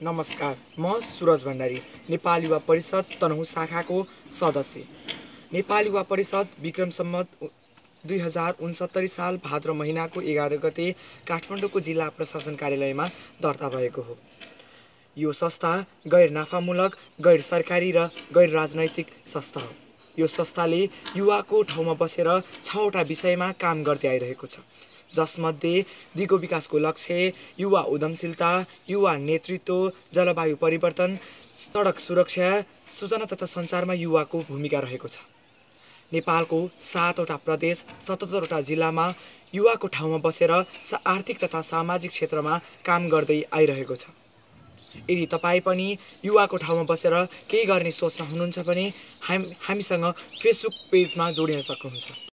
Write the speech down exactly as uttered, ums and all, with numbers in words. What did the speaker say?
नमस्कार, म सुरज भण्डारी, नेपाल युवा परिषद तनहुँ शाखाको सदस्य। नेपाल युवा परिषद विक्रम सम्वत दुई हजार उनसत्तरी साल भाद्र महिनाको एघार गते काठमाडौँको जिल्ला प्रशासन कार्यालयमा दर्ता भएको हो। यो संस्था गैर नाफामूलक, गैर सरकारी र गैर राजनैतिक संस्था हो। यो संस्थाले युवाको ठाउँमा बसेर छवटा विषयमा काम गर्दै आइरहेको छ, जसमध्ये दिगो विकासको लक्ष्य, युवा उद्यमशीलता, युवा नेतृत्व, जलवायु परिवर्तन, सडक सुरक्षा, सूचना तथा सञ्चारमा युवाको भूमिका रहेको छ। नेपालको सातवटा प्रदेश, सतहत्तरवटा जिल्लामा युवाको ठाउँमा बसेर आर्थिक तथा सामाजिक क्षेत्रमा काम गर्दै आइरहेको छ। यदि तपाईँ पनि युवाको ठाउँमा बसेर केही गर्ने सोच्न हुनुहुन्छ भने हामीसँग फेसबुक पेजमा जोडिन सक्नुहुन्छ।